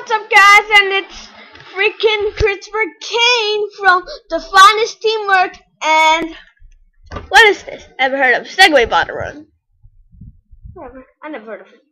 what's up, guys? And it's freaking Christopher Kane from the Finest Teamwork. And what is this? Ever heard of Segway Bottle Run? Never. I never heard of it.